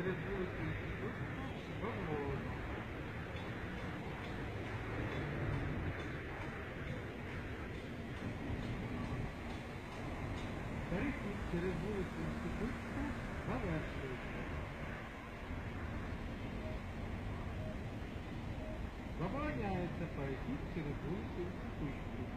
через вулицю Інститутську до Грозного. Перехід через вулицю Інститутську завершується. Забороняється перехід через вулицю Інститутську.